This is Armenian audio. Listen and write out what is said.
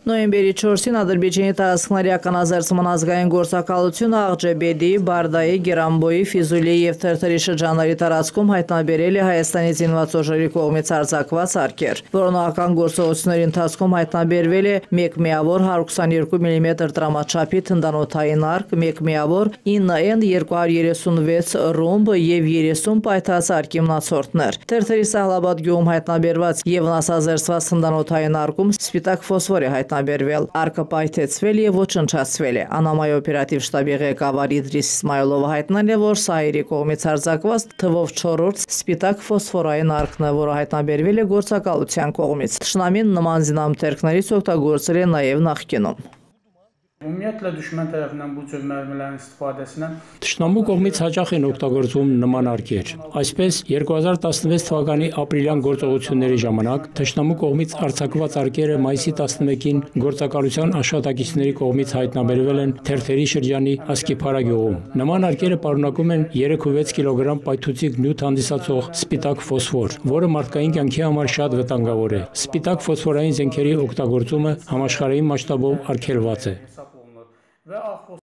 Նոյեմբերի 4-ին Ադրբեջանի տարածքների ականազերծման ազգային գործակալությունը Աղջեբեդի, Բարդայի, Գերանբոյի, Ֆիզուլիի և Թերթերի շրջանների տարածքում հայտնաբերել է Հայաստանի զինված ուժերի կողմից արձակված արկեր։ Որոնական գործողությունների ընթացքում հայտնաբերվել է 1 միավոր 122 մմ տրամաչափի թնդանոթային արկ, 1 միավոր 9N236 ռումբ և 30 պայթած արկի մնացորդներ։ Թերթերի Սահլաբադ գյուղում հայտնաբերված և վնասազերծված թնդանոթային արկում սպիտակ ֆոսֆոր է հայտնաբերվել, արկը պայթեցվել և ոչնչացվել է։ Անամայի օպերատիվ շտաբի ղեկավար Իդրիս Իսմայլովը հայտնել է, որ սա իր կողմից արձակված թվով 4-րդ սպիտակ ֆոսֆորային արկն է, որը հայտնաբերվել է գործակալության կողմից։ Թշնամին նման զինամթերքներից օգտագործել է նաև նախկինում։ Ümumiyyətlə düşmən tərəfindən bu cür mərmilərin istifadəsinə Թշնամու կողմից հաճախ են օգտագործվում նման արկեր։ Այսպես 2016 թվականի ապրիլյան գործողությունների ժամանակ թշնամու կողմից արձակված արկերը մայիսի 11-ին գործակալության աշխատակիցների կողմից հայտնաբերվել են Թերթերի շրջանի Ասկիփարա գյուղում։ Նման արկերը պարունակում են 3-6 կիլոգրամ պայթուցիկ նյութ հանդիսացող սպիտակ ֆոսֆոր, որը մարդկային կյանքի համար շատ վտանգավոր է։ Սպիտակ ֆոսֆորային զենքերի օգտագործումը համաշխարհային մասշտաբով արգելված է։